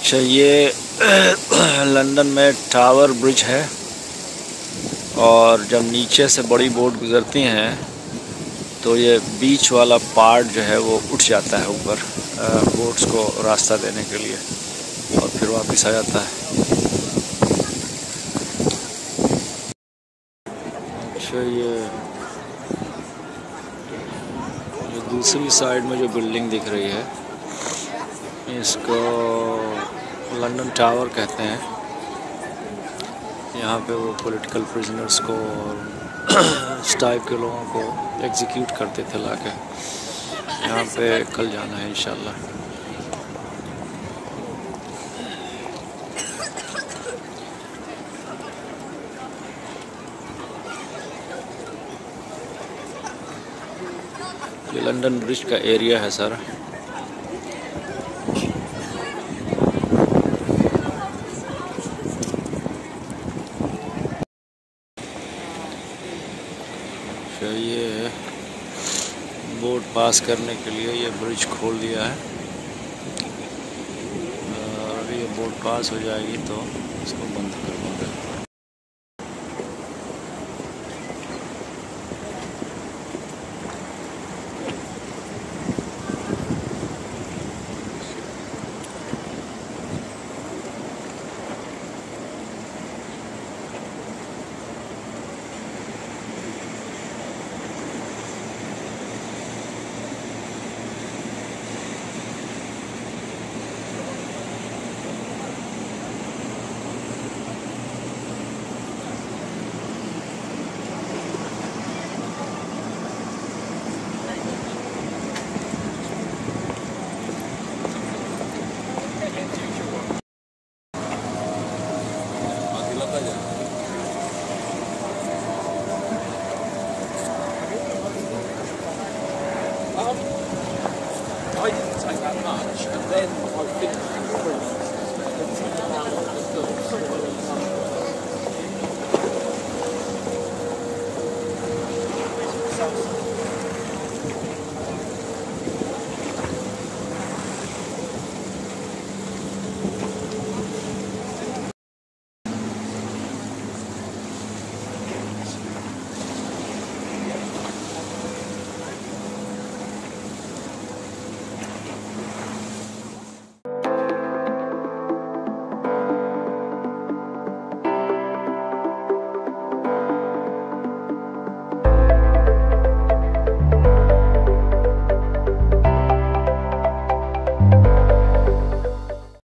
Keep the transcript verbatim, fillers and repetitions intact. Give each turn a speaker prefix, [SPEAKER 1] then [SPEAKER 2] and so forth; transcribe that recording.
[SPEAKER 1] अच्छा, ये लंदन में टावर ब्रिज है और जब नीचे से बड़ी बोट गुज़रती हैं तो ये बीच वाला पार्ट जो है वो उठ जाता है ऊपर बोट्स को रास्ता देने के लिए और फिर वापस आ जाता है। अच्छा, ये जो दूसरी साइड में जो बिल्डिंग दिख रही है इसको लंदन टावर कहते हैं। यहाँ पे वो पॉलिटिकल प्रिजनर्स को और इस टाइप के लोगों को एग्जीक्यूट करते थे लाके। यहाँ पे कल जाना है इंशाल्लाह। ये लंदन ब्रिज का एरिया है सारा। ये बोट पास करने के लिए ये ब्रिज खोल दिया है और अभी ये बोट पास हो जाएगी तो इसको बंद कर देंगे।
[SPEAKER 2] I didn't take that much, and then I finished the cruise. And then